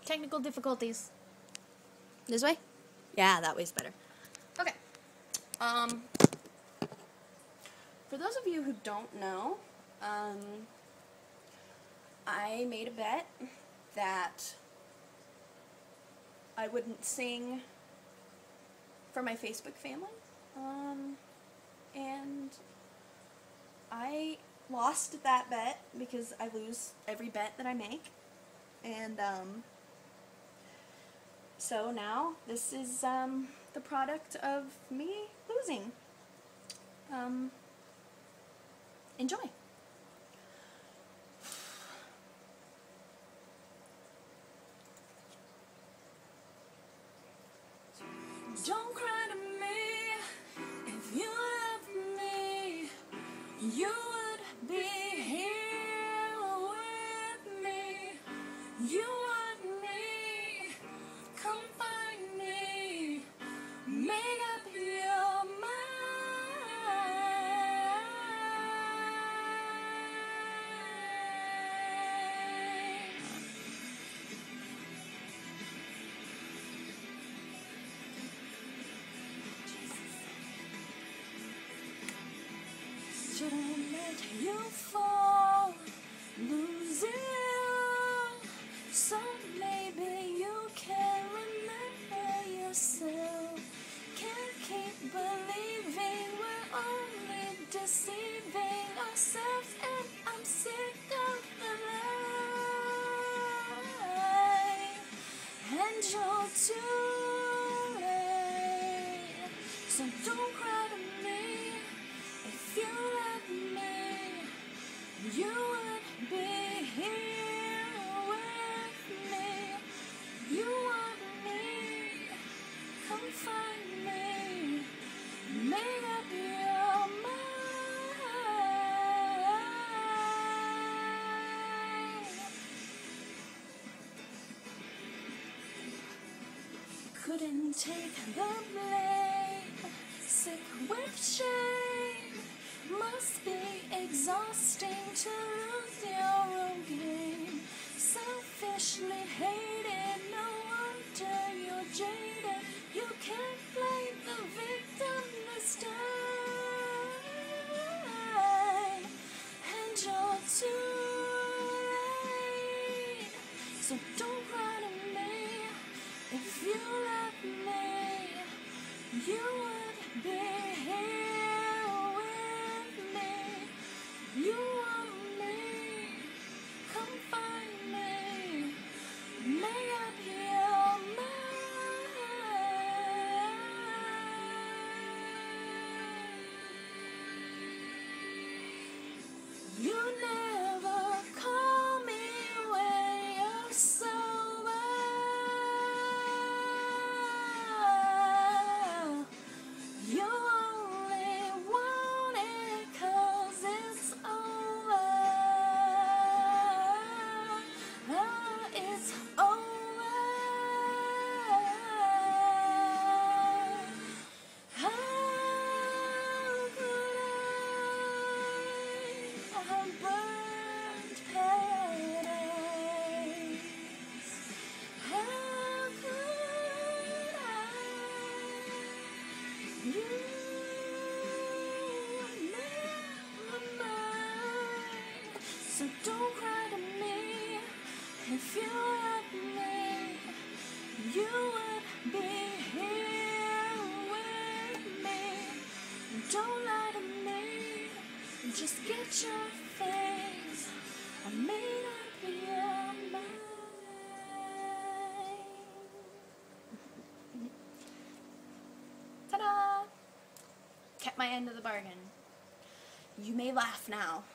Technical difficulties. This way? Yeah, that way's better. Okay. For those of you who don't know, I made a bet that I wouldn't sing for my Facebook family, and I lost that bet because I lose every bet that I make, and so now this is the product of me losing. Enjoy. Don't cry to me if you love me. You would be here with me. You want me, come find me. Make up your mind. Shouldn't let you fall, lose you. So maybe you can remember yourself. Can't keep believing we're only deceiving ourselves, and I'm sick of the lie. And you're too late, so don't cry to me. If you love me, you would be here with me. You want me, come find me. Make up your mind. Couldn't take the blame, sick with shame. Must be exhausting to lose your own game. Selfishly hated, no wonder you're jaded. You can't blame the victim this time. And you're too late, so don't cry to me. If you love me, you would be here with me. You want me, come find me. Make up your mind. You never call me when you're sober. You only want it 'cause it's over. It's over. How could I have burned paradise? How could you never mind. So don't cry to me. If you love me, you would be here with me. Don't lie to me, just get your face. I made up your mind. Ta-da! Kept my end of the bargain. You may laugh now.